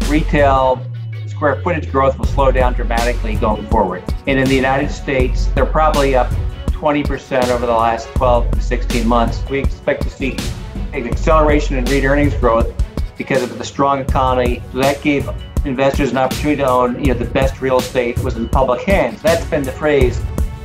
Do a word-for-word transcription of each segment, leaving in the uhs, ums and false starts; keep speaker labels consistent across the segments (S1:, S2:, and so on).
S1: retail square footage growth will slow down dramatically going forward. And in the United States, they're probably up twenty percent over the last twelve to sixteen months. We expect to see an acceleration in REIT earnings growth because of the strong economy. So that gave investors an opportunity to own, you know, the best real estate was in public hands. That's been the phrase.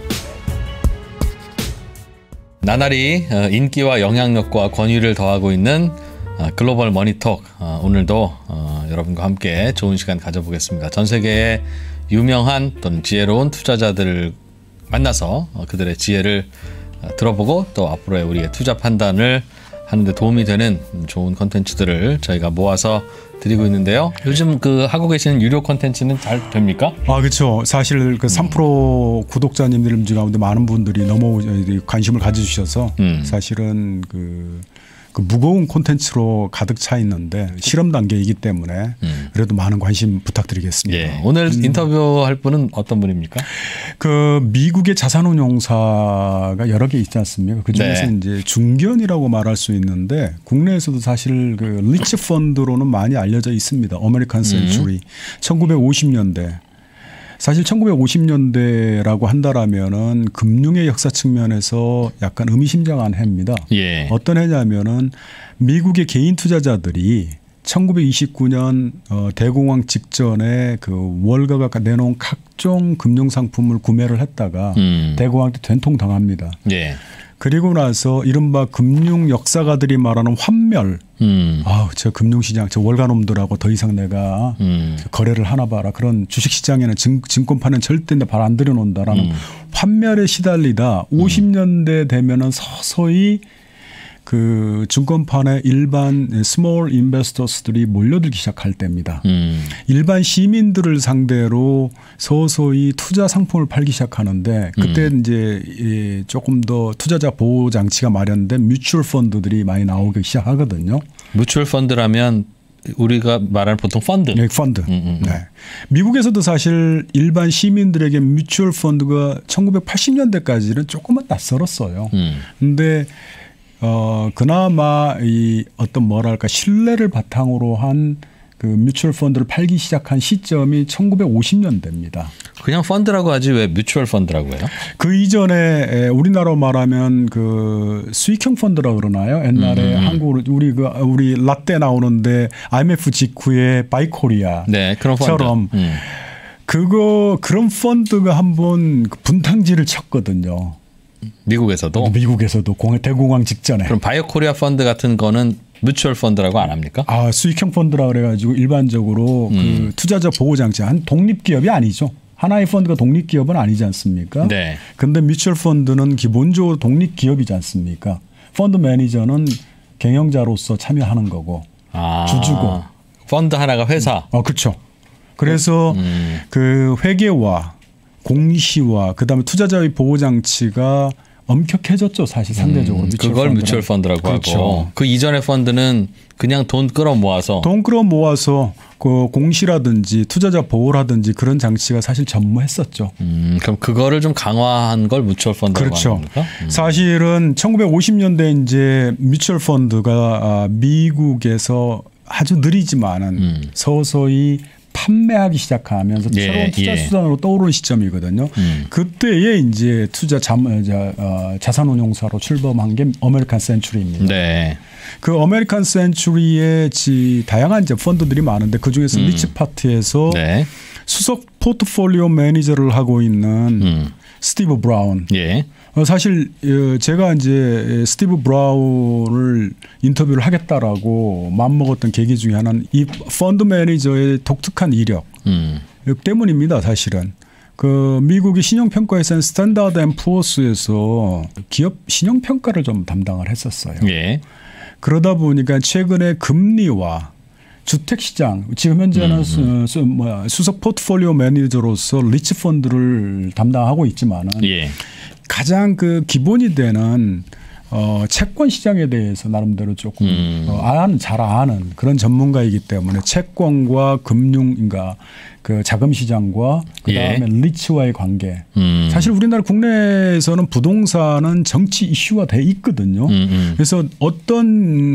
S2: 나날이 인기와 영향력과 권위를 더하고 있는 글로벌 머니톡, 오늘도 여러분과 함께 좋은 시간 가져보겠습니다. 전 세계의 유명한 또는 지혜로운 투자자들을 만나서 그들의 지혜를 들어보고 또 앞으로의 우리의 투자 판단을 하는데 도움이 되는 좋은 콘텐츠들을 저희가 모아서 드리고 있는데요. 요즘 그 하고 계시는 유료 콘텐츠는 잘 됩니까?
S3: 아, 그렇죠. 사실 그 삼 퍼센트 음. 구독자님들 가운데 많은 분들이 너무 관심을 가져주셔서 음. 사실은 그, 그 무거운 콘텐츠로 가득 차 있는데 실험 단계이기 때문에 음. 그래도 많은 관심 부탁드리겠습니다.
S2: 예. 오늘 음. 인터뷰할 분은 어떤 분입니까?
S3: 그 미국의 자산운용사가 여러 개 있지 않습니까? 그 중에서 네. 이제 중견이라고 말할 수 있는데 국내에서도 사실 그 리치 펀드로는 많이 알려져 있습니다. 아메리칸 센츄리. 음. 천구백오십 년대. 사실 천구백오십 년대라고 한다라면은 금융의 역사 측면에서 약간 의미심장한 해입니다. 예. 어떤 해냐면은 미국의 개인 투자자들이 천구백이십구 년 어, 대공황 직전에 그 월가가 내놓은 각종 금융 상품을 구매를 했다가 음. 대공황 때 된통당합니다. 예. 그리고 나서 이른바 금융 역사가들이 말하는 환멸. 음. 아우, 저 금융시장, 저 월가놈들하고 더 이상 내가 음. 거래를 하나 봐라. 그런 주식시장에는 증, 증권파는 절대 발 안 들여놓는다라는 음. 환멸에 시달리다 오십 년대 되면은 서서히 그 증권판에 일반 스몰 인베스터스들이 몰려들기 시작할 때입니다. 음. 일반 시민들을 상대로 서서히 투자 상품을 팔기 시작하는데 그때 음. 이제 조금 더 투자자 보호 장치가 마련된 뮤추얼 펀드들이 많이 나오기 시작하거든요.
S2: 뮤추얼 펀드라면 우리가 말하는 보통 펀드.
S3: 네, 펀드. 음, 음. 네. 미국에서도 사실 일반 시민들에게 뮤추얼 펀드가 천구백팔십 년대까지는 조금은 낯설었어요. 그런데 음. 어, 그나마 이 어떤 뭐랄까 신뢰를 바탕으로 한 그 뮤추얼 펀드를 팔기 시작한 시점이 천구백오십 년대입니다.
S2: 그냥 펀드라고 하지 왜 뮤추얼 펀드라고 해요?
S3: 그 이전에 우리나라로 말하면 그 수익형 펀드라고 그러나요? 옛날에 음. 한국 우리 그 우리 라떼 나오는데 아이엠에프 직후에 바이코리아
S2: 네, 그런
S3: 펀드처럼 음. 그거 그런 펀드가 한번 분탕질을 쳤거든요.
S2: 미국에서도?
S3: 미국에서도 대공황 직전에.
S2: 그럼 바이오코리아 펀드 같은 거는 뮤추얼 펀드라고 안 합니까?
S3: 아, 수익형 펀드라 그래가지고 일반적으로 음. 그 투자자 보호 장치 한 독립기업이 아니죠. 하나의 펀드가 독립기업은 아니지 않습니까? 네. 근데 뮤추얼 펀드는 기본적으로 독립기업이지 않습니까? 펀드 매니저는 경영자로서 참여하는 거고 아. 주주고.
S2: 펀드 하나가 회사.
S3: 어, 그렇죠. 그래서 음. 그 회계와 공시와 그다음에 투자자의 보호 장치가 엄격해졌죠. 사실 상대적으로.
S2: 음, 그걸 펀드는. 뮤추얼 펀드라고 그렇죠. 하고 그 이전의 펀드는 그냥 돈 끌어모아서
S3: 돈 끌어모아서 그 공시라든지 투자자 보호라든지 그런 장치가 사실 전무했었죠.
S2: 음, 그럼 그거를 좀 강화한 걸 뮤추얼 펀드라고
S3: 그렇죠.
S2: 하는 겁니까?
S3: 음. 사실은 천구백오십 년대 이제 뮤추얼 펀드가 미국에서 아주 느리지만은 음. 서서히 판매하기 시작하면서 예, 새로운 투자 예. 수단으로 떠오르는 시점이거든요. 음. 그때에 이제 투자 자, 어, 자산운용사로 출범한 게 아메리칸 센츄리입니다. 네. 그 아메리칸 센츄리의 지 다양한 이제 펀드들이 많은데 그 중에서 음. 리치 파트에서 네. 수석 포트폴리오 매니저를 하고 있는 음. 스티브 브라운. 예. 사실 제가 이제 스티브 브라운을 인터뷰를 하겠다라고 마음먹었던 계기 중에 하나는 이 펀드 매니저의 독특한 이력 음. 때문입니다. 사실은. 그 미국의 신용평가회사인 스탠다드 앤 푸어스에서 기업 신용평가를 좀 담당을 했었어요. 예. 그러다 보니까 최근에 금리와 주택시장 지금 현재는 음, 음. 수, 뭐야, 수석 포트폴리오 매니저로서 리치 펀드를 담당하고 있지만은 예. 가장 그 기본이 되는 어, 채권 시장에 대해서 나름대로 조금
S2: 음.
S3: 어, 아는 잘 아는 그런 전문가이기 때문에 채권과 금융인가 그 자금 시장과 그 다음에
S2: 예.
S3: 리츠와의 관계.
S2: 음.
S3: 사실 우리나라 국내에서는 부동산은 정치 이슈가 돼 있거든요.
S2: 음, 음.
S3: 그래서 어떤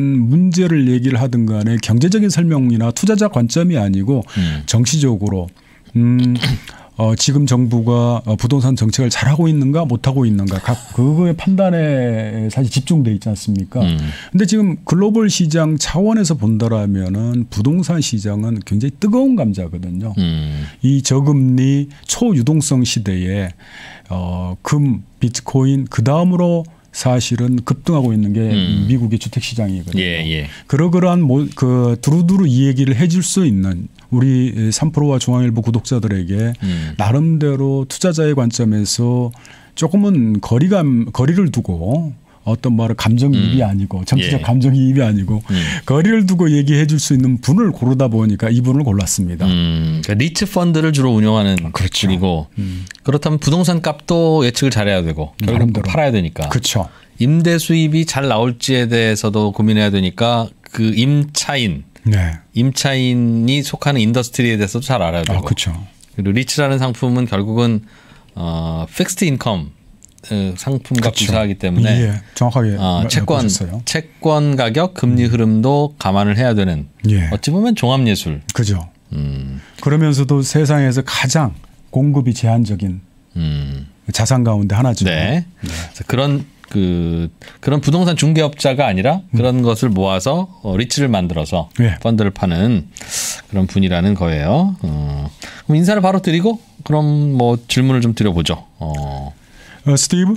S3: 문제를 얘기를 하든 간에 경제적인 설명이나 투자자 관점이 아니고
S2: 음.
S3: 정치적으로 음, 어, 지금 정부가 부동산 정책을 잘하고 있는가 못하고 있는가 각 그거의 판단에 사실 집중돼 있지 않습니까?
S2: 음.
S3: 근데 지금 글로벌 시장 차원에서 본다라면은 부동산 시장은 굉장히 뜨거운 감자거든요.
S2: 음.
S3: 이 저금리 초유동성 시대에 어, 금, 비트코인 그 다음으로 사실은 급등하고 있는 게
S2: 음.
S3: 미국의 주택 시장이거든요.
S2: 예, 예.
S3: 그러그러한 뭐, 그 두루두루 이 얘기를 해줄 수 있는 우리 삼 프로와 중앙일보 구독자들에게
S2: 음.
S3: 나름대로 투자자의 관점에서 조금은 거리감 거리를 두고 어떤 말을 감정이입이
S2: 음.
S3: 아니고 정치적
S2: 예.
S3: 감정이입이 아니고
S2: 음.
S3: 거리를 두고 얘기해 줄 수 있는 분을 고르다 보니까 이분을 골랐습니다.
S2: 음, 그러니까 리츠 펀드를 주로 운영하는
S3: 그렇죠.
S2: 분이고
S3: 음.
S2: 그렇다면 부동산 값도 예측을 잘해야 되고 결국
S3: 나름대로.
S2: 팔아야 되니까
S3: 그렇죠.
S2: 임대 수입이 잘 나올지에 대해서도 고민해야 되니까 그 임차인
S3: 네.
S2: 임차인이 속하는 인더스트리에 대해서도 잘 알아야 되고
S3: 아, 그렇죠.
S2: 그리고 리츠라는 상품은 결국은 어, 픽스드 인컴 어, 상품과
S3: 그렇죠.
S2: 유사하기 때문에
S3: 예, 정확하게
S2: 어, 채권
S3: 보셨어요.
S2: 채권 가격 금리 흐름도 감안을 해야 되는
S3: 예.
S2: 어찌 보면 종합예술.
S3: 그죠.
S2: 음,
S3: 그러면서도 세상에서 가장 공급이 제한적인
S2: 음.
S3: 자산 가운데 하나죠.
S2: 네. 그래서 그런 그 그런 부동산 중개업자가 아니라 그런 음. 것을 모아서 어, 리츠를 만들어서
S3: 네.
S2: 펀드를 파는 그런 분이라는 거예요. 어, 그럼 인사를 바로 드리고 그럼 뭐 질문을 좀 드려보죠. 어.
S3: 어, 스티브,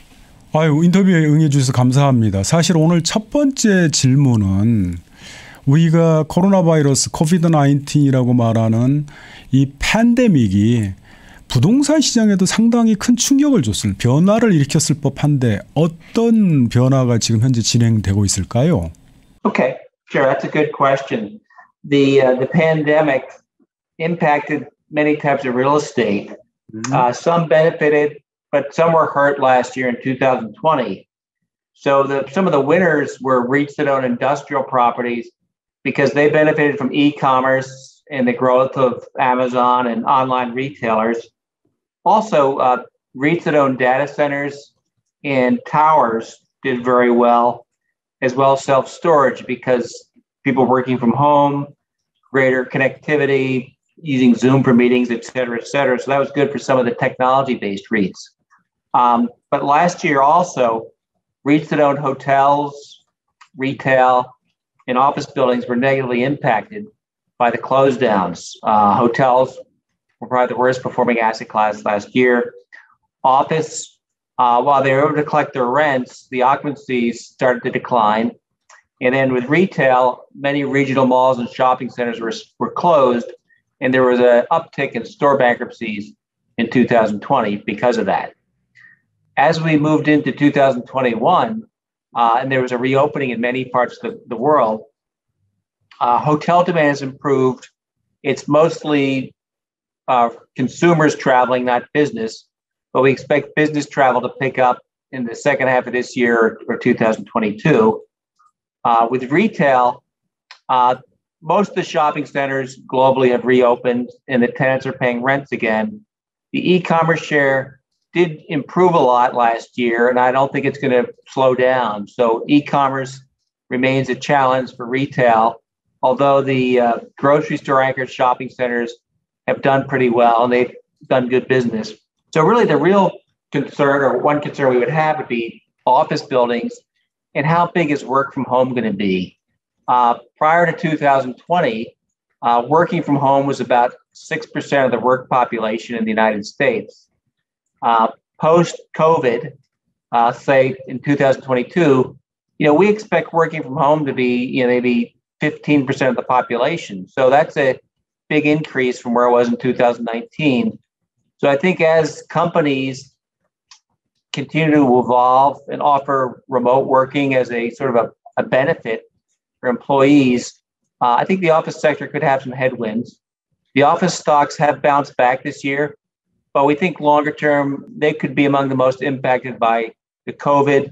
S3: 아유 인터뷰에 응해 주셔서 감사합니다. 사실 오늘 첫 번째 질문은 우리가 코로나 바이러스 코비드 나인틴이라고 말하는 이 팬데믹이 부동산 시장에도 상당히 큰 충격을 줬을 변화를 일으켰을 법한데 어떤 변화가 지금 현재 진행되고 있을까요?
S1: Okay, sure. That's a good question. The uh, the pandemic impacted many types of real estate. Mm-hmm. Uh, some benefited, but some were hurt last year in two thousand twenty. So the some of the winners were REITs that own industrial properties because they benefited from e-commerce and the growth of Amazon and online retailers. Also, uh, REITs that own data centers and towers did very well, as well as self-storage because people working from home, greater connectivity, using Zoom for meetings, et cetera, et cetera. So that was good for some of the technology-based REITs. Um, but last year also, REITs that owned hotels, retail, and office buildings were negatively impacted by the close downs. Uh, hotels were probably the worst performing asset class last year. Office, uh, while they were able to collect their rents, the occupancies started to decline. And then with retail, many regional malls and shopping centers were, were closed, and there was an uptick in store bankruptcies in two thousand twenty because of that. As we moved into two thousand twenty-one, uh, and there was a reopening in many parts of the, the world, uh, hotel demand has improved. It's mostly uh, consumers traveling, not business, but we expect business travel to pick up in the second half of this year or, or two thousand twenty-two. Uh, with retail, uh, most of the shopping centers globally have reopened and the tenants are paying rents again. The e-commerce share did improve a lot last year, and I don't think it's going to slow down. So e-commerce remains a challenge for retail, although the uh, grocery store anchored shopping centers have done pretty well and they've done good business. So really the real concern, or one concern we would have, would be office buildings and how big is work from home going to be? Uh, prior to two thousand twenty, uh, working from home was about six percent of the work population in the United States. Uh, Post-COVID, uh, say in two thousand twenty-two, you know, we expect working from home to be, you know, maybe fifteen percent of the population. So that's a big increase from where it was in two thousand nineteen. So I think as companies continue to evolve and offer remote working as a sort of a, a benefit for employees, uh, I think the office sector could have some headwinds. The office stocks have bounced back this year, but we think longer term, they could be among the most impacted by the COVID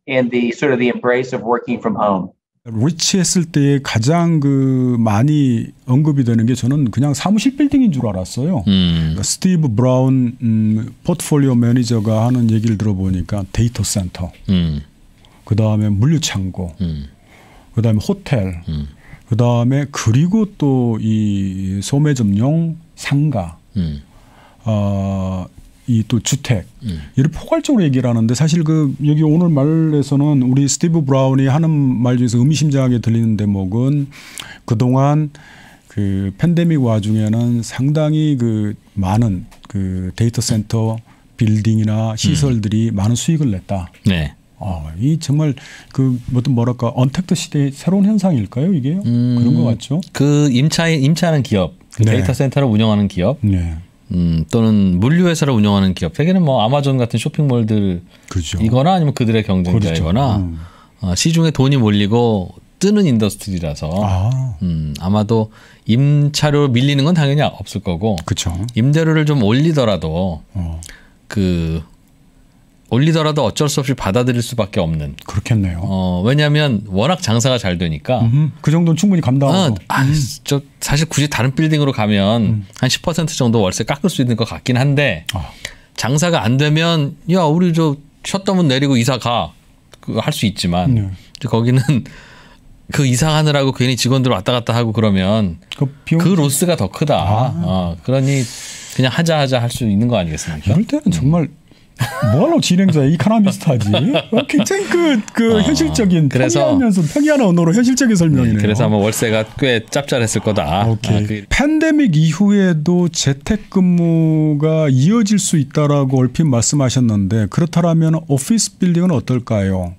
S1: and the sort of the embrace of working from home.
S3: 리치했을 때 가장 그 많이 언급이 되는 게 저는 그냥 사무실 빌딩인 줄 알았어요. 음. 그러니까 스티브 브라운 음, 포트폴리오 매니저가 하는 얘기를 들어보니까 데이터 센터, 음. 그 다음에 물류창고, 음. 그 다음에 호텔, 음. 그 다음에 그리고 또 이 소매점용 상가, 음. 어, 이 또 주택 음. 이를 포괄적으로 얘기를 하는데 사실 그 여기 오늘 말에서는 우리 스티브 브라운이 하는 말 중에서 의미심장하게 들리는 대목은 그동안 그 팬데믹 와중에는 상당히 그 많은 그 데이터 센터 빌딩이나 시설들이 음. 많은 수익을 냈다. 네. 아, 이 정말 그 뭐든 뭐랄까 언택트 시대의 새로운 현상일까요, 이게요? 음, 그런 것 같죠.
S2: 그 임차 임차하는 기업, 그 네. 데이터 센터를 운영하는 기업. 네. 음, 또는 물류회사를 운영하는 기업, 대개는 뭐 아마존 같은 쇼핑몰들 그렇죠. 이거나 아니면 그들의 경쟁자이거나 그렇죠. 음. 어, 시중에 돈이 몰리고 뜨는 인더스트리라서 아. 음, 아마도 임차료 밀리는 건 당연히 없을 거고
S3: 그렇죠.
S2: 임대료를 좀 올리더라도 어. 그 올리더라도 어쩔 수 없이 받아들일 수밖에 없는.
S3: 그렇겠네요.
S2: 어, 왜냐하면 워낙 장사가 잘 되니까.
S3: 음흠, 그 정도는 충분히 감당하고.
S2: 아, 아, 음. 저 사실 굳이 다른 빌딩으로 가면 음. 한 십 퍼센트 정도 월세 깎을 수 있는 것 같긴 한데 아. 장사가 안 되면 야 우리 저 셧다운 내리고 이사 가. 그거 할 수 있지만 네. 거기는 그 이사하느라고 괜히 직원들 왔다 갔다 하고 그러면 그, 비용... 그 로스가 더 크다. 아. 어, 그러니 그냥 하자 하자 할 수 있는 거 아니겠습니까?
S3: 이럴 때는 정말 음. 뭐하러 진행자 이카노미스트 하지? 굉장히 그, 그 어, 현실적인 평이하면서 평이한 언어로 현실적인 설명이네요.
S2: 네, 그래서 아마 월세가 꽤 짭짤했을 거다.
S3: 오케이.
S2: 아, 그...
S3: 팬데믹 이후에도 재택근무가 이어질 수 있다라고 얼핏 말씀하셨는데 그렇다면 오피스 빌딩은 어떨까요?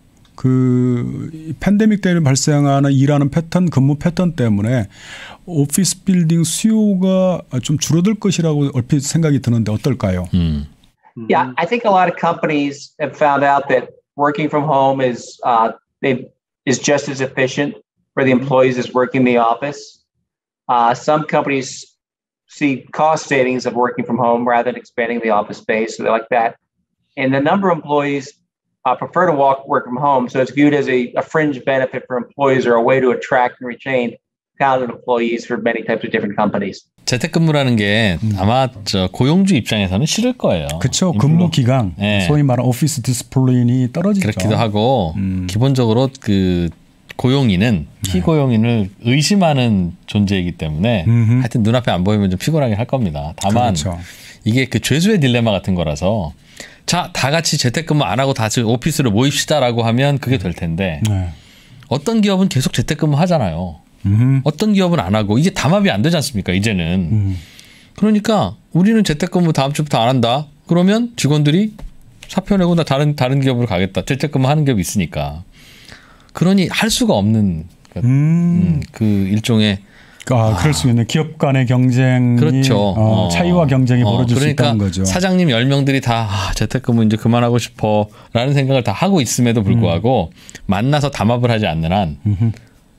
S3: 그 팬데믹 때문에 발생하는 일하는 패턴, 근무 패턴 때문에 오피스 빌딩 수요가 좀 줄어들 것이라고 얼핏 생각이 드는데 어떨까요? 음.
S1: Yeah, I think a lot of companies have found out that working from home is uh, they is just as efficient for the employees as working in the office. Uh, some companies see cost savings of working from home rather than expanding the office space, so they like that. And the number of employees uh, prefer to walk, work from home, so it's viewed as a, a fringe benefit for employees or a way to attract and retain talented employees for many types of different companies.
S2: 재택근무라는 게 음. 아마 저 고용주 입장에서는 싫을 거예요.
S3: 그렇죠. 근무 기간, 네. 소위 말하는 오피스 디스플레인이 떨어지죠.
S2: 그렇기도 하고 음. 기본적으로 그 고용인은 피고용인을 네. 의심하는 존재이기 때문에 음흠. 하여튼 눈앞에 안 보이면 좀 피곤하게 할 겁니다. 다만 그렇죠. 이게 그 죄수의 딜레마 같은 거라서 자, 다 같이 재택근무 안 하고 다시 오피스로 모입시다라고 하면 그게 될 텐데 네. 어떤 기업은 계속 재택근무 하잖아요. 음흠. 어떤 기업은 안 하고 이게 담합이 안 되지 않습니까 이제는. 음. 그러니까 우리는 재택근무 다음 주부터 안 한다. 그러면 직원들이 사표 내고 나 다른 다른 기업으로 가겠다. 재택근무 하는 기업이 있으니까. 그러니 할 수가 없는 음. 음, 그 일종의
S3: 아, 그럴 수 있는 기업 간의 경쟁이
S2: 그렇죠.
S3: 어, 차이와 경쟁이
S2: 어,
S3: 벌어질
S2: 그러니까
S3: 수 있다는 거죠.
S2: 사장님 열 명들이 다 아, 재택근무 이제 그만하고 싶어라는 생각을 다 하고 있음에도 불구하고 음. 만나서 담합을 하지 않는 한 음흠.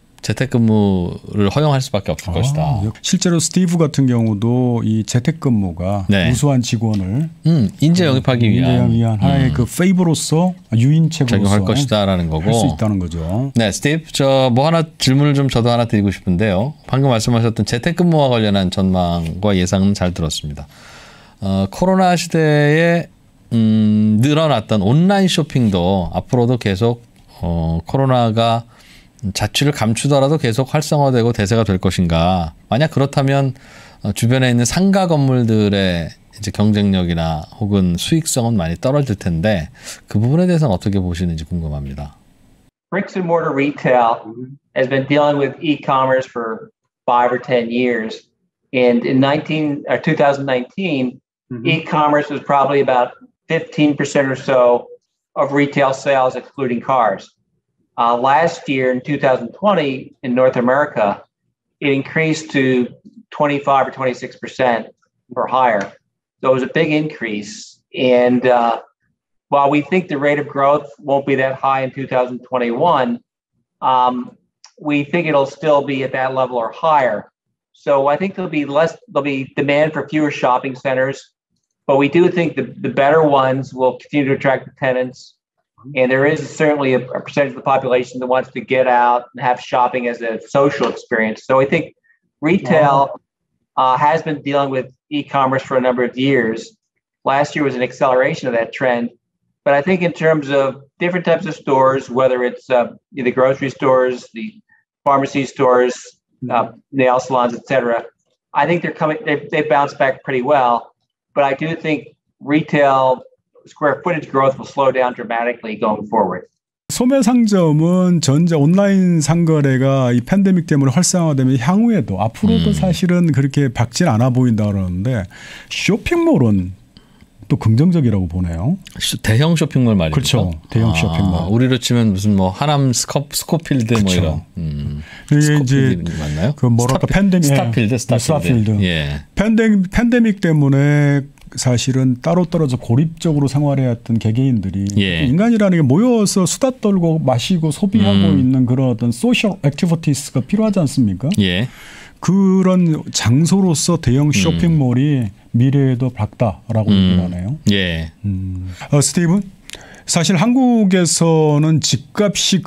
S2: 재택근무를 허용할 수밖에 없을 아, 것이다.
S3: 실제로 스티브 같은 경우도 이 재택근무가 네. 우수한 직원을
S2: 음, 인재 영입하기 위한,
S3: 위한 하나의 음. 그 페이버로서 유인책으로서
S2: 적용할 것이다라는 거고
S3: 할 수 있다는 거죠.
S2: 네, 스티브, 저 뭐 하나 질문을 좀 저도 하나 드리고 싶은데요. 방금 말씀하셨던 재택근무와 관련한 전망과 예상은 잘 들었습니다. 어, 코로나 시대에 음, 늘어났던 온라인 쇼핑도 앞으로도 계속 어, 코로나가 자취를 감추더라도 계속 활성화되고 대세가 될 것인가? 만약 그렇다면 주변에 있는 상가 건물들의 이제 경쟁력이나 혹은 수익성은 많이 떨어질 텐데 그 부분에 대해서는 어떻게 보시는지 궁금합니다.
S1: Bricks and mortar retail has been dealing with e-commerce for five or ten years, and in nineteen or twenty nineteen, mm-hmm. e-commerce was probably about fifteen percent or so of retail sales, excluding cars. Uh, last year, in two thousand twenty, in North America, it increased to twenty-five or twenty-six percent or higher. So it was a big increase. And uh, while we think the rate of growth won't be that high in two thousand twenty-one, um, we think it'll still be at that level or higher. So I think there'll be less, there'll be demand for fewer shopping centers, but we do think the, the better ones will continue to attract the tenants And there is certainly a, a percentage of the population that wants to get out and have shopping as a social experience. So I think retail uh, has been dealing with e-commerce for a number of years. Last year was an acceleration of that trend. But I think in terms of different types of stores, whether it's uh, the grocery stores, the pharmacy stores, uh, nail salons, et cetera, I think they're coming, they they bounced back pretty well. But I do think retail square footage growth will slow down dramatically going forward.
S3: 소매 상점은 전체 온라인 상거래가 이 팬데믹 때문에 활성화되면 향후에도 앞으로도 음. 사실은 그렇게 박진 않아 보인다 그러는데 쇼핑몰은 또 긍정적이라고 보네요.
S2: 대형 쇼핑몰 말이죠.
S3: 그렇죠. 대형
S2: 아,
S3: 쇼핑몰.
S2: 우리로 치면 무슨 뭐 하남 스코, 스코필드 그렇죠. 뭐 이런. 음,
S3: 이게 이제 맞나요? 그 뭐랄까 팬데믹
S2: 스타필드, 스타필드.
S3: 스타필드.
S2: 예.
S3: 팬데믹 팬데믹 때문에 사실은 따로 떨어져 고립적으로 생활해 왔던 개개인들이 예. 인간이라는 게 모여서 수다 떨고 마시고 소비하고 음. 있는 그런 어떤 소셜 액티비티스가 필요하지 않습니까?
S2: 예.
S3: 그런 장소로서 대형 쇼핑몰이 음. 미래에도 밝다라고
S2: 음.
S3: 얘기하네요.
S2: 예.
S3: 음. 어, 스티븐, 사실 한국에서는 집값이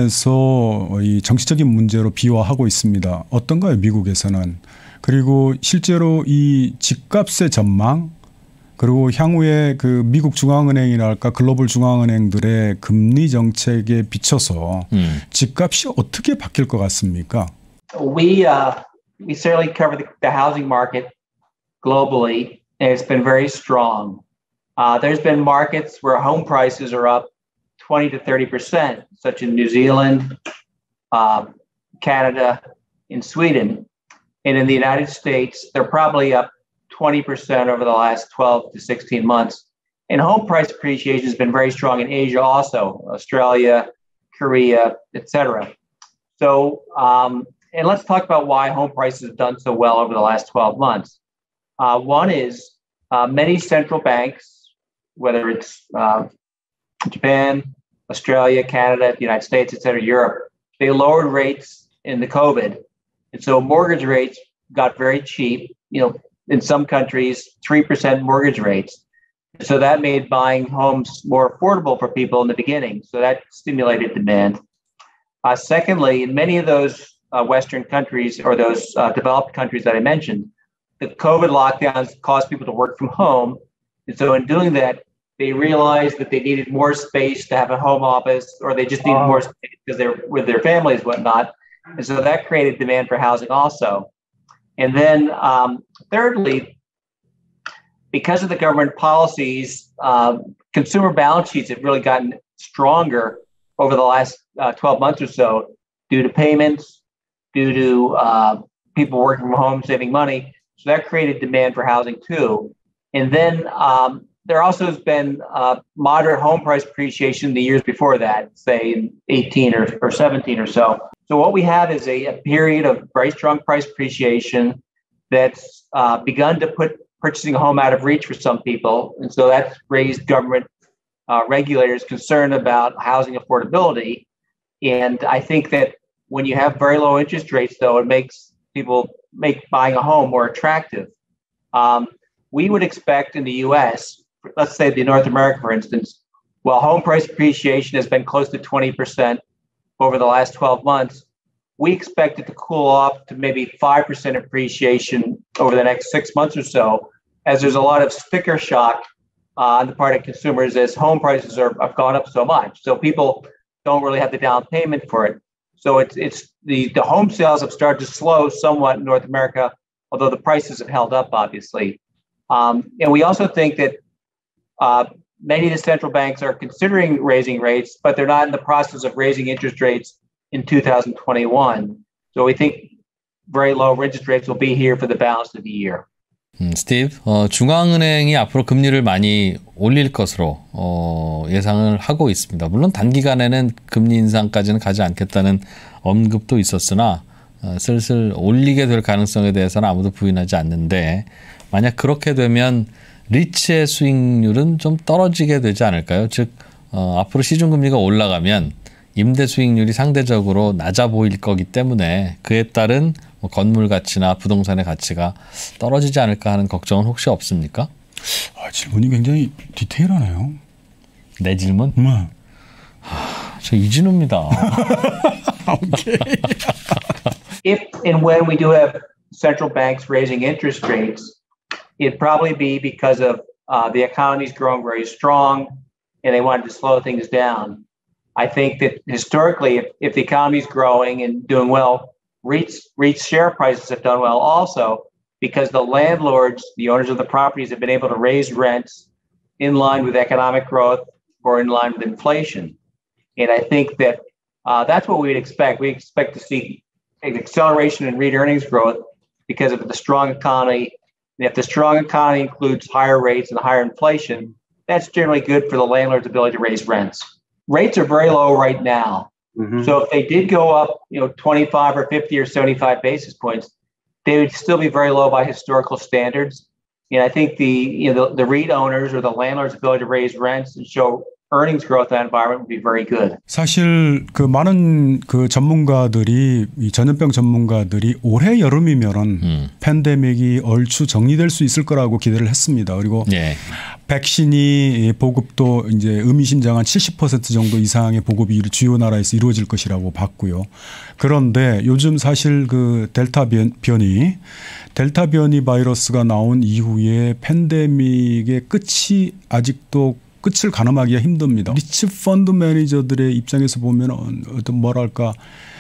S3: 급등해서 이 정치적인 문제로 비화하고 있습니다. 어떤가요, 미국에서는? 그리고 실제로 이 집값의 전망, 그리고 향후에 그 미국 중앙은행이랄까 글로벌 중앙은행들의 금리 정책에 비춰서 음. 집값이 어떻게 바뀔 것 같습니까?
S1: We uh, we certainly cover the, the housing market globally, and it's been very strong. Uh, there's been markets where home prices are up twenty to thirty percent, such as New Zealand, uh, Canada, and Sweden. And in the United States, they're probably up twenty percent over the last twelve to sixteen months. And home price appreciation has been very strong in Asia also, Australia, Korea, et cetera. So, um, and let's talk about why home prices have done so well over the last twelve months. Uh, one is uh, many central banks, whether it's uh, Japan, Australia, Canada, the United States, et cetera, Europe, they lowered rates in the COVID. And so mortgage rates got very cheap, you know, in some countries, three percent mortgage rates. So that made buying homes more affordable for people in the beginning. So that stimulated demand. Uh, secondly, in many of those uh, Western countries or those uh, developed countries that I mentioned, the COVID lockdowns caused people to work from home. And so in doing that, they realized that they needed more space to have a home office, or they just needed more space because they're with their families, whatnot. And so that created demand for housing also. And then um, thirdly, because of the government policies, uh, consumer balance sheets have really gotten stronger over the last uh, twelve months or so due to payments, due to uh, people working from home, saving money. So that created demand for housing too. And then um, there also has been uh, moderate home price appreciation the years before that, say in eighteen or, or seventeen or so. So what we have is a, a period of very strong price appreciation that's uh, begun to put purchasing a home out of reach for some people. And so that's raised government uh, regulators' concern about housing affordability. And I think that when you have very low interest rates, though, it makes people make buying a home more attractive. Um, we would expect in the U S, let's say the North America, for instance, while home price appreciation has been close to twenty percent over the last twelve months, we expect it to cool off to maybe five percent appreciation over the next six months or so, as there's a lot of sticker shock uh, on the part of consumers as home prices are, have gone up so much. So people don't really have the down payment for it. So it's it's the, the home sales have started to slow somewhat in North America, although the prices have held up, obviously. Um, and we also think that uh, many of the central banks are considering raising rates, but they're not in the process of raising interest rates in two thousand twenty-one. So we think very low interest rates will be here for the balance of the year.
S2: 음, 스티브, 어, 중앙은행이 앞으로 금리를 많이 올릴 것으로 어, 예상을 하고 있습니다. 물론 단기간에는 금리 인상까지는 가지 않겠다는 언급도 있었으나 어, 슬슬 올리게 될 가능성에 대해서는 아무도 부인하지 않는데, 만약 그렇게 되면 리츠의 수익률은 좀 떨어지게 되지 않을까요? 즉 어, 앞으로 시중금리가 올라가면 임대 수익률이 상대적으로 낮아 보일 거기 때문에 그에 따른 뭐 건물 가치나 부동산의 가치가 떨어지지 않을까 하는 걱정은 혹시 없습니까?
S3: 아, 질문이 굉장히 디테일하네요.
S2: 내 질문?
S3: 네.
S2: 하, 저 이진우입니다.
S3: 오케이.
S1: If and when we do have central banks raising interest rates, it'd probably be because of uh, the economy's growing very strong and they wanted to slow things down. I think that historically, if, if the economy's growing and doing well, REITs, REITs share prices have done well also because the landlords, the owners of the properties, have been able to raise rents in line with economic growth or in line with inflation. And I think that uh, that's what we'd expect. We expect to see an acceleration in REIT earnings growth because of the strong economy. And if the strong economy includes higher rates and higher inflation, that's generally good for the landlord's ability to raise rents. Rates are very low right now. Mm-hmm. So if they did go up, you know, twenty-five or fifty or seventy-five basis points, they would still be very low by historical standards. And I think the, you know, the, the REIT owners or the landlord's ability to raise rents and show earnings growth in that environment would be very good.
S3: 사실 그 많은 그 전문가들이 이 전염병 전문가들이 올해 여름이면은 음. 팬데믹이 얼추 정리될 수 있을 거라고 기대를 했습니다. 그리고 예. 백신이 보급도 이제 의미심장한 칠십 퍼센트 정도 이상의 보급이 주요 나라에서 이루어질 것이라고 봤고요. 그런데 요즘 사실 그 델타 변, 변이 델타 변이 바이러스가 나온 이후에 팬데믹의 끝이 아직도 끝을 가늠하기가 힘듭니다. 리츠 펀드 매니저들의 입장에서 보면 어떤 뭐랄까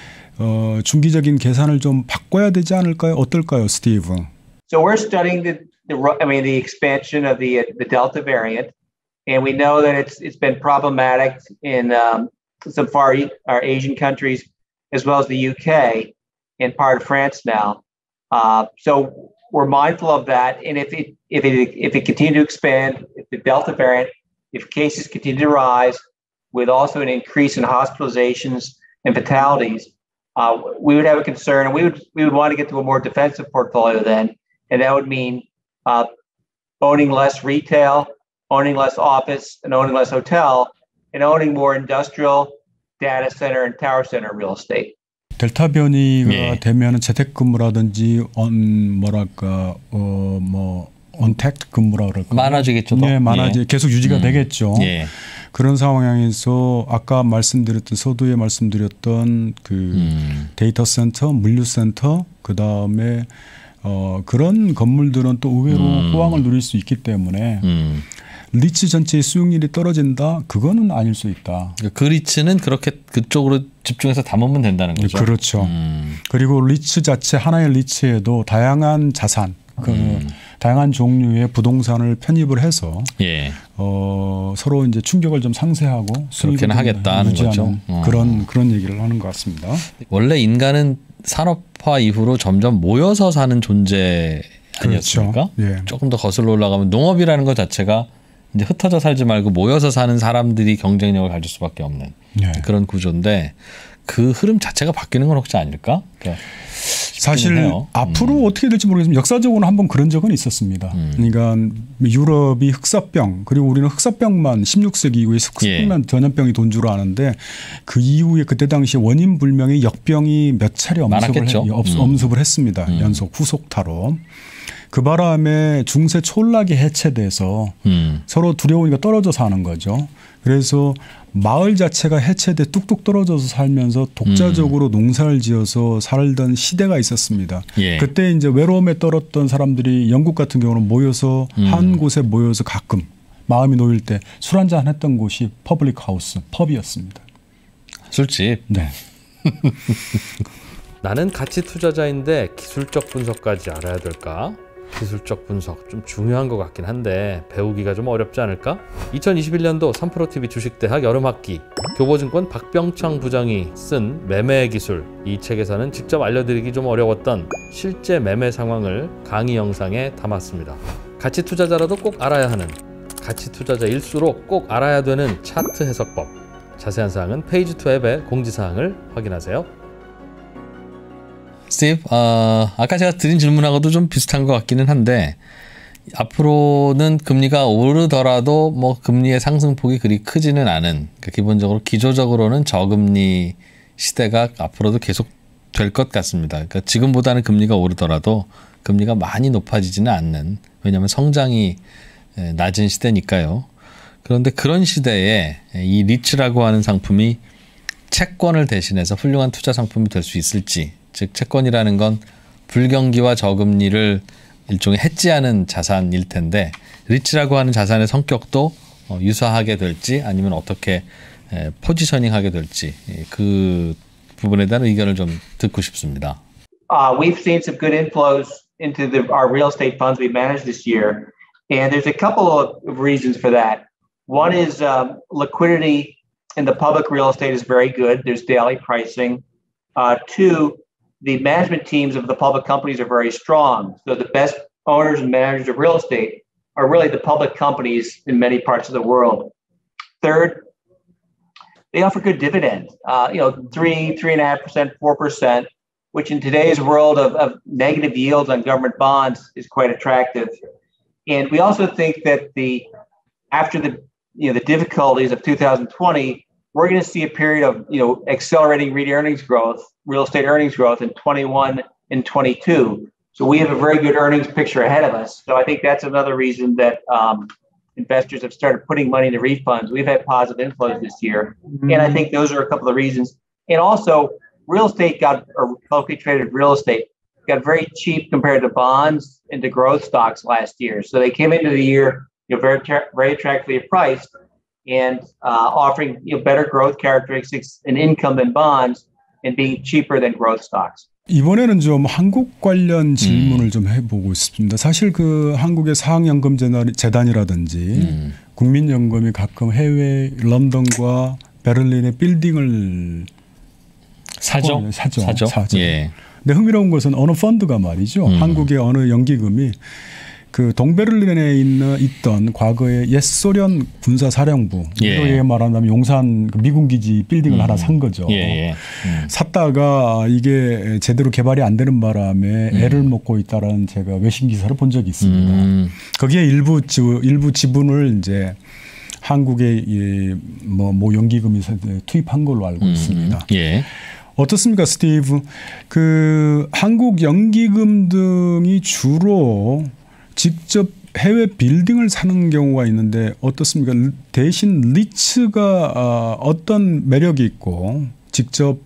S3: 어, 중기적인 계산을 좀 바꿔야 되지 않을까요? 어떨까요, 스티브?
S1: So we're studying the, the I mean the expansion of the the Delta variant, and we know that it's it's been problematic in um, some far our Asian countries as well as the U K and part of France now. Uh, so we're mindful of that, and if it if it if it continues to expand, if the Delta variant, if cases continue to rise, with also an increase in hospitalizations and fatalities, uh, we would have a concern, and we would we would want to get to a more defensive portfolio then, and that would mean uh, owning less retail, owning less office, and owning less hotel, and owning more industrial, data center, and tower center real estate.
S3: 델타 변이가 네. 되면 재택근무라든지 언 뭐랄까 어 뭐 언택트 근무라 그럴까
S2: 많아지겠죠.
S3: 네, 많아지 예. 계속 유지가 음. 되겠죠.
S2: 예.
S3: 그런 상황에서 아까 말씀드렸던 서두에 말씀드렸던 그 음. 데이터 센터, 물류 센터, 그 다음에 어 그런 건물들은 또 의외로 음. 호황을 누릴 수 있기 때문에. 음. 리츠 전체의 수용률이 떨어진다? 그거는 아닐 수 있다.
S2: 그 리츠는 그렇게 그쪽으로 집중해서 담으면 된다는 거죠.
S3: 그렇죠. 음. 그리고 리츠 자체 하나의 리츠에도 다양한 자산, 그 음. 다양한 종류의 부동산을 편입을 해서 예. 어, 서로 이제 충격을 좀 상쇄하고
S2: 그렇게는 하겠다는 거죠.
S3: 어. 그런 그런 얘기를 하는 것 같습니다.
S2: 원래 인간은 산업화 이후로 점점 모여서 사는 존재 아니었습니까? 그렇죠. 예. 조금 더 거슬러 올라가면 농업이라는 것 자체가 이제 흩어져 살지 말고 모여서 사는 사람들이 경쟁력을 가질 수밖에 없는 네. 그런 구조인데 그 흐름 자체가 바뀌는 건 혹시 아닐까? 그러니까
S3: 사실 해요. 앞으로 음. 어떻게 될지 모르겠지만 역사적으로 한번 그런 적은 있었습니다. 음. 그러니까 유럽이 흑사병 그리고 우리는 흑사병만 십육 세기 이후에 흑사병만 예. 전염병이 돈 줄 아는데 그 이후에 그때 당시 원인 불명의 역병이 몇 차례 엄습을, 해, 음. 엄습을 했습니다. 음. 연속 후속타로. 그 바람에 중세 촌락이 해체돼서 음. 서로 두려우니까 떨어져 사는 거죠. 그래서 마을 자체가 해체돼 뚝뚝 떨어져서 살면서 독자적으로 음. 농사를 지어서 살던 시대가 있었습니다. 예. 그때 이제 외로움에 떨었던 사람들이 영국 같은 경우는 모여서 음. 한 곳에 모여서 가끔 마음이 놓일 때 술 한잔 했던 곳이 퍼블릭 하우스, 펍이었습니다.
S2: 술집.
S3: 네.
S2: 나는 가치 투자자인데 기술적 분석까지 알아야 될까? 기술적 분석 좀 중요한 것 같긴 한데 배우기가 좀 어렵지 않을까? 이천이십일 년도 삼프로티비 주식대학 여름학기 교보증권 박병창 부장이 쓴 매매 기술, 이 책에서는 직접 알려드리기 좀 어려웠던 실제 매매 상황을 강의 영상에 담았습니다. 가치 투자자라도 꼭 알아야 하는, 가치 투자자일수록 꼭 알아야 되는 차트 해석법. 자세한 사항은 페이지 투 앱의 공지사항을 확인하세요. 스티브, 어, 아까 제가 드린 질문하고도 좀 비슷한 것 같기는 한데 앞으로는 금리가 오르더라도 뭐 금리의 상승폭이 그리 크지는 않은, 그러니까 기본적으로 기조적으로는 저금리 시대가 앞으로도 계속 될 것 같습니다. 그러니까 지금보다는 금리가 오르더라도 금리가 많이 높아지지는 않는, 왜냐하면 성장이 낮은 시대니까요. 그런데 그런 시대에 이 리츠라고 하는 상품이 채권을 대신해서 훌륭한 투자 상품이 될 수 있을지, 즉 채권이라는 건 불경기와 저금리를 일종의 해지하는 자산일 텐데 리츠라고 하는 자산의 성격도 유사하게 될지 아니면 어떻게 포지셔닝하게 될지 그 부분에 대한 의견을 좀 듣고 싶습니다.
S1: Uh, we've seen some good inflows into the, our real estate funds we managed this year, and there's a couple of reasons for that. One is um, liquidity in the public real estate is very good. There's daily pricing. Uh, two, the management teams of the public companies are very strong. So the best owners and managers of real estate are really the public companies in many parts of the world. Third, they offer good dividends, uh, you know, three, three and a half percent, four percent, which in today's world of, of negative yields on government bonds is quite attractive. And we also think that the after the you know the difficulties of two thousand twenty, we're going to see a period of you know accelerating REIT earnings growth, real estate earnings growth in twenty-one and twenty-two. So we have a very good earnings picture ahead of us. So I think that's another reason that um, investors have started putting money into REIT funds. We've had positive inflows this year, mm-hmm. and I think those are a couple of reasons. And also, real estate got, or publicly traded real estate got very cheap compared to bonds and to growth stocks last year. So they came into the year you know, very, very attractively priced and uh, offering you know, better growth characteristics and income than bonds and being cheaper than growth stocks.
S3: 이번에는 좀 한국 관련 질문을 음. 좀 해보고 싶습니다. 사실 그 한국의 사학연금재단이라든지 음. 국민연금이 가끔 해외 런던과 베를린의 빌딩을
S2: 사죠.
S3: 사죠.
S2: 사죠.
S3: 사죠.
S2: 예.
S3: 근데 흥미로운 것은 어느 펀드가 말이죠. 음. 한국의 어느 연기금이 그 동베를린에 있는 있던 과거의 옛 소련 군사사령부, 이렇게 예. 말한다면 용산 미군 기지 빌딩을 음. 하나 산 거죠.
S2: 예, 예. 음.
S3: 샀다가 이게 제대로 개발이 안 되는 바람에 음. 애를 먹고 있다라는 제가 외신 기사를 본 적이 있습니다. 음. 거기에 일부 지, 일부 지분을 이제 한국의 뭐, 뭐 연기금이 투입한 걸로 알고 음. 있습니다.
S2: 예.
S3: 어떻습니까, 스티브? 그 한국 연기금 등이 주로 직접 해외 빌딩을 사는 경우가 있는데 어떻습니까? 대신 리츠가 어떤 매력이 있고 직접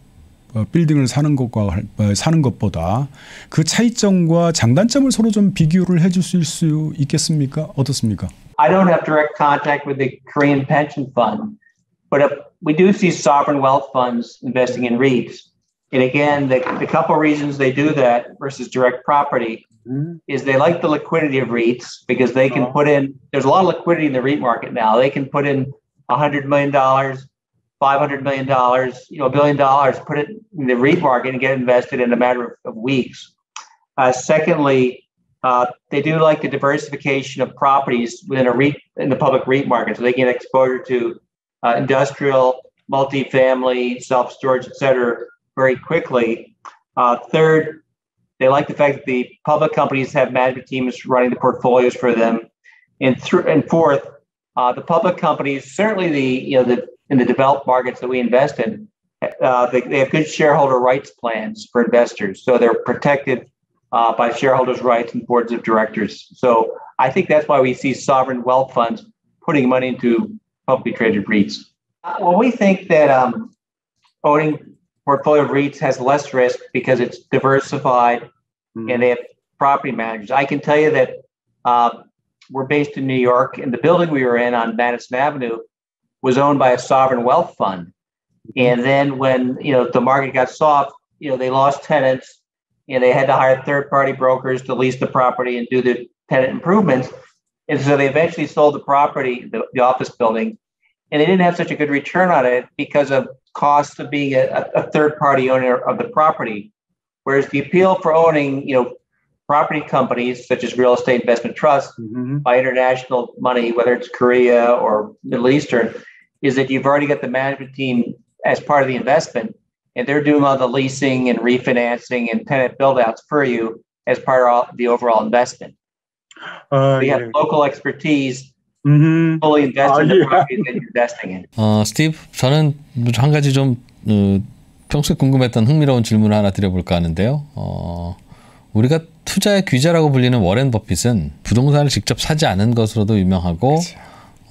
S3: 빌딩을 사는 것과 사는 것보다 그 차이점과 장단점을 서로 좀 비교를 해줄 수 있겠습니까? 어떻습니까?
S1: I don't have direct contact with the Korean pension fund, but if we do see sovereign wealth funds investing in REITs. And again, the, the couple reasons they do that versus direct property mm-hmm. is they like the liquidity of REITs because they can oh. put in, there's a lot of liquidity in the REIT market now. They can put in one hundred million dollars, five hundred million dollars, you know, a billion dollars, put it in the REIT market and get invested in a matter of, of weeks. Uh, secondly, uh, they do like the diversification of properties within a REIT, in the public REIT market. So they get exposure to uh, industrial, multifamily, self-storage, et cetera, very quickly. Uh, third, they like the fact that the public companies have management teams running the portfolios for them. And, th- and fourth, uh, the public companies, certainly the you know the in the developed markets that we invest in, uh, they, they have good shareholder rights plans for investors, so they're protected uh, by shareholders' rights and boards of directors. So I think that's why we see sovereign wealth funds putting money into publicly traded REITs. Uh, well, we think that um, owning portfolio of REITs has less risk because it's diversified mm-hmm. and they have property managers. I can tell you that uh, we're based in New York, and the building we were in on Madison Avenue was owned by a sovereign wealth fund. Mm-hmm. And then when you know the market got soft, you know they lost tenants, and they had to hire third-party brokers to lease the property and do the tenant improvements. And so they eventually sold the property, the, the office building, and they didn't have such a good return on it because of costs of being a, a third-party owner of the property. Whereas the appeal for owning, you know, property companies such as real estate investment trusts mm-hmm. by international money, whether it's Korea or Middle Eastern, is that you've already got the management team as part of the investment, and they're doing all the leasing and refinancing and tenant build-outs for you as part of the overall investment. Uh, so you yeah. have local expertise. Mm-hmm. Fully invest in the properties that you're investing in.
S2: 어, 스티브, 저는 한 가지 좀 어, 평소에 궁금했던 흥미로운 질문을 하나 드려볼까 하는데요. 어, 우리가 투자의 귀재라고 불리는 워렌 버핏은 부동산을 직접 사지 않은 것으로도 유명하고,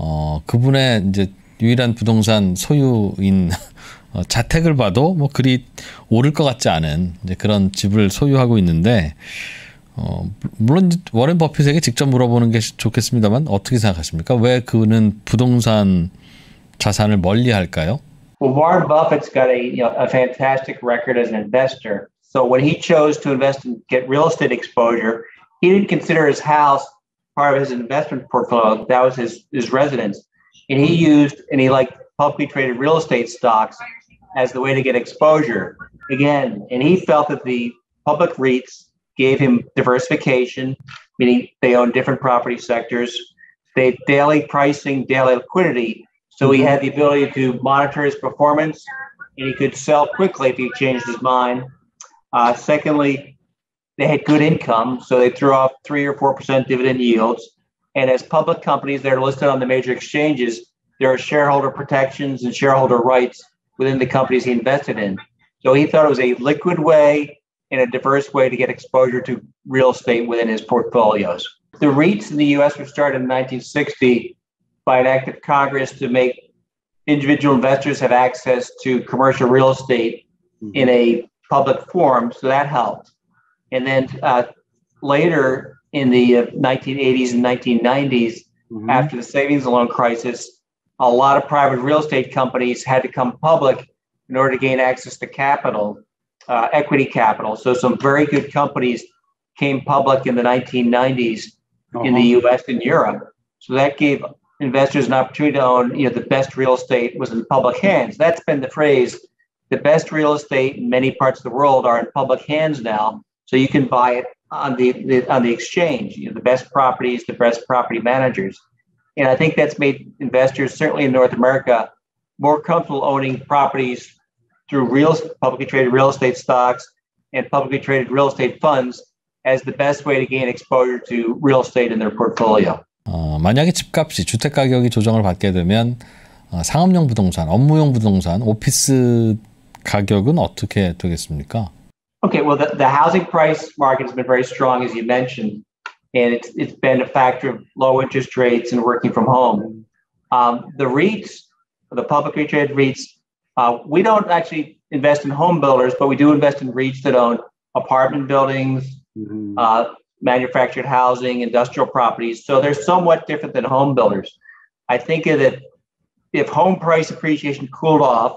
S2: 어, 그분의 이제 유일한 부동산 소유인 어, 자택을 봐도 뭐 그리 오를 것 같지 않은 이제 그런 집을 소유하고 있는데 어, 물론 워렌 버핏에게 직접 물어보는 게 좋겠습니다만 어떻게 생각하십니까? 왜 그는 부동산 자산을 멀리할까요?
S1: Well, Warren Buffett's got a you know a fantastic record as an investor. So when he chose to invest and get real estate exposure, he didn't consider his house part of his investment portfolio. That was his his residence, and he used and he liked publicly traded real estate stocks as the way to get exposure again. And he felt that the public REITs gave him diversification, meaning they own different property sectors. They had daily pricing, daily liquidity. So he had the ability to monitor his performance, and he could sell quickly if he changed his mind. Uh, secondly, they had good income, so they threw off three or four percent dividend yields. And as public companies that are listed on the major exchanges, there are shareholder protections and shareholder rights within the companies he invested in. So he thought it was a liquid way and a diverse way to get exposure to real estate within his portfolios. The REITs in the U S were started in nineteen sixty by an act of Congress to make individual investors have access to commercial real estate mm-hmm. in a public forum. So that helped. And then uh, later in the uh, nineteen eighties and nineteen nineties, mm-hmm. after the savings and loan crisis, a lot of private real estate companies had to come public in order to gain access to capital, uh, equity capital. So some very good companies came public in the nineteen nineties uh-huh. in the U S and Europe. So that gave investors an opportunity to own, you know, the best real estate was in public hands. That's been the phrase. The best real estate in many parts of the world are in public hands now. So you can buy it on the, the on the exchange, you know, the best properties, the best property managers. And I think that's made investors, certainly in North America, more comfortable owning properties through real publicly traded real estate stocks and publicly traded real estate funds as the best way to gain exposure to real estate in their portfolio.
S2: 어, 만약에 집값이 주택 가격이 조정을 받게 되면 어, 상업용 부동산, 업무용 부동산, 오피스 가격은 어떻게 되겠습니까?
S1: Okay, well, the, the housing price market has been very strong, as you mentioned, and it's it's been a factor of low interest rates and working from home. Um, the REITs, the publicly traded REITs, uh, we don't actually invest in home builders, but we do invest in REITs that own apartment buildings, mm-hmm. uh, manufactured housing, industrial properties. So they're somewhat different than home builders. I think that if home price appreciation cooled off,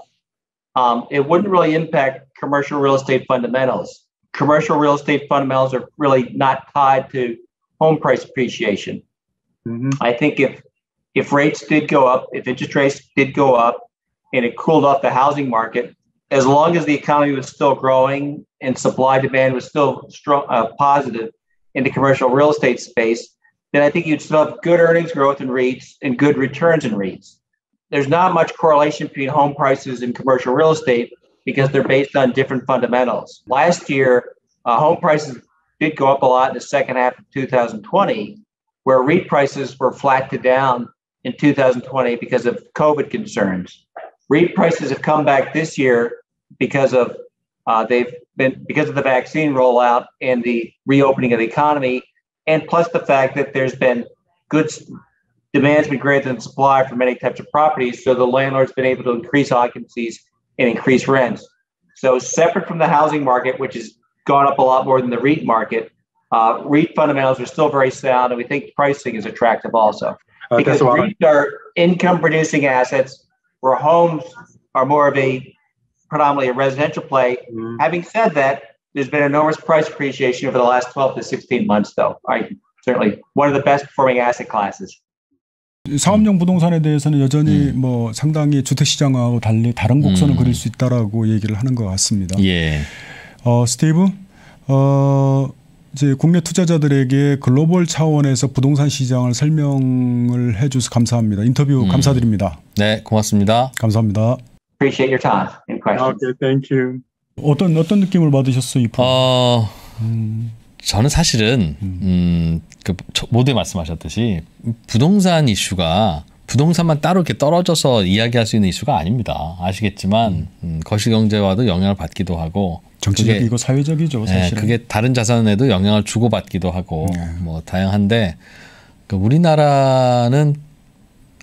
S1: um, it wouldn't really impact commercial real estate fundamentals. Commercial real estate fundamentals are really not tied to home price appreciation. Mm-hmm. I think if if rates did go up, if interest rates did go up, and it cooled off the housing market, as long as the economy was still growing and supply demand was still strong, uh, positive in the commercial real estate space, then I think you'd still have good earnings growth in REITs and good returns in REITs. There's not much correlation between home prices and commercial real estate because they're based on different fundamentals. Last year, uh, home prices did go up a lot in the second half of two thousand twenty, where REIT prices were flat to down in two thousand twenty because of COVID concerns. REIT prices have come back this year because of uh, they've been because of the vaccine rollout and the reopening of the economy, and plus the fact that there's been good demand's been greater than supply for many types of properties, so the landlord's been able to increase occupancies and increase rents. So separate from the housing market, which has gone up a lot more than the REIT market, uh, REIT fundamentals are still very sound, and we think pricing is attractive also. Uh, because REITs are income-producing assets, where homes are more of a predominantly a residential play. Mm. Having said that, there's been enormous price appreciation over the last twelve to sixteen months, though. I certainly one of the best performing asset classes.
S3: 상업용 부동산에 대해서는 여전히 음. 뭐 상당히 주택 시장하고 달리 다른 곡선을 음. 그릴 수 있다라고 얘기를 하는 것 같습니다.
S2: 예.
S3: 어, 스티브, 어, 이제 국내 투자자들에게 글로벌 차원에서 부동산 시장을 설명을 해주셔서 감사합니다. 인터뷰 음. 감사드립니다.
S2: 네, 고맙습니다.
S3: 감사합니다.
S1: Appreciate your time and questions.
S4: Okay, thank you.
S3: 어떤 어떤 느낌을 받으셨어요, 이 프로그램?
S2: 어, 음. 저는 사실은 음, 그 모두에 말씀하셨듯이 부동산 이슈가 부동산만 따로 이렇게 떨어져서 이야기할 수 있는 이슈가 아닙니다. 아시겠지만 음. 음, 거시경제와도 영향을 받기도 하고
S3: 정치적이고 사회적이죠. 사실은.
S2: 네, 그게 다른 자산에도 영향을 주고받기도 하고 네. 뭐 다양한데 그 우리나라는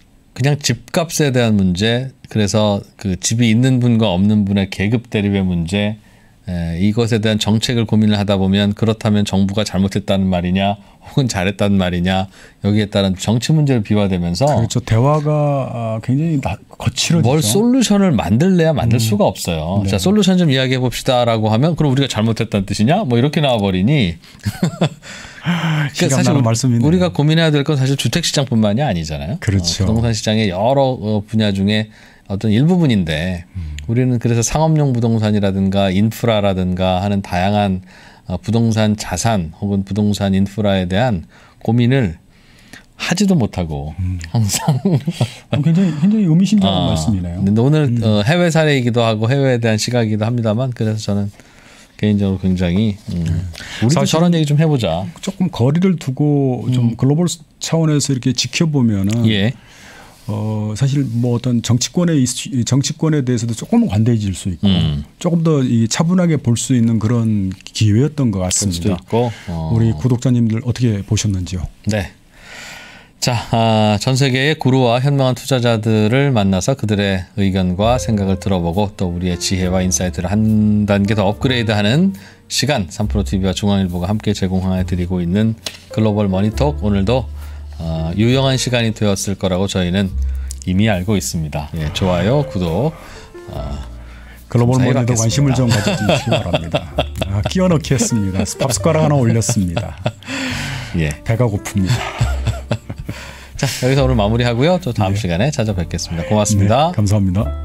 S2: 그냥 집값에 대한 문제, 그래서 그 집이 있는 분과 없는 분의 계급 대립의 문제, 에, 이것에 대한 정책을 고민을 하다 보면 그렇다면 정부가 잘못했다는 말이냐 혹은 잘했다는 말이냐 여기에 따른 정치 문제를 비화되면서
S3: 그렇죠. 대화가 굉장히 거칠어지죠.
S2: 뭘 솔루션을 만들래야 만들 음. 수가 없어요. 네. 자, 솔루션 좀 이야기해 봅시다라고 하면 그럼 우리가 잘못했다는 뜻이냐? 뭐 이렇게 나와버리니 그러니까 사실
S3: 말씀이네요.
S2: 우리가 고민해야 될 건 사실 주택 시장뿐만이 아니잖아요.
S3: 그렇죠.
S2: 어, 부동산 시장의 여러 분야 중에 어떤 일부분인데 음. 우리는 그래서 상업용 부동산이라든가 인프라라든가 하는 다양한 부동산 자산 혹은 부동산 인프라에 대한 고민을 하지도 못하고 음. 항상
S3: 굉장히 굉장히 의미심장한
S2: 아,
S3: 말씀이네요.
S2: 근데 오늘
S3: 음.
S2: 어, 해외 사례이기도 하고 해외에 대한 시각이기도 합니다만 그래서 저는 개인적으로 굉장히 음, 우리도 저런 얘기 좀 해보자.
S3: 조금 거리를 두고 좀 음. 글로벌 차원에서 이렇게 지켜보면은
S2: 예.
S3: 어 사실 뭐 어떤 정치권의 이슈, 정치권에 대해서도 조금 관대해질 수 있고 음. 조금 더 이 차분하게 볼 수 있는 그런 기회였던 것 같습니다.
S2: 있고. 어.
S3: 우리 구독자님들 어떻게 보셨는지요?
S2: 네. 자, 아, 전 세계의 구루와 현명한 투자자들을 만나서 그들의 의견과 생각을 들어보고 또 우리의 지혜와 인사이트를 한 단계 더 업그레이드하는 시간 삼프로티비와 중앙일보가 함께 제공해 드리고 있는 글로벌 머니톡 오늘도 어, 유용한 시간이 되었을 거라고 저희는 이미 알고 있습니다. 예, 좋아요, 구독. 어,
S3: 글로벌 머니도 관심을 좀 가져주시기 바랍니다. 아, 끼워 넣기 했습니다. 밥 숟가락 하나 올렸습니다.
S2: 예.
S3: 배가 고픕니다.
S2: 자, 여기서 오늘 마무리하고요. 또 다음 네. 시간에 찾아뵙겠습니다. 고맙습니다.
S3: 네, 감사합니다.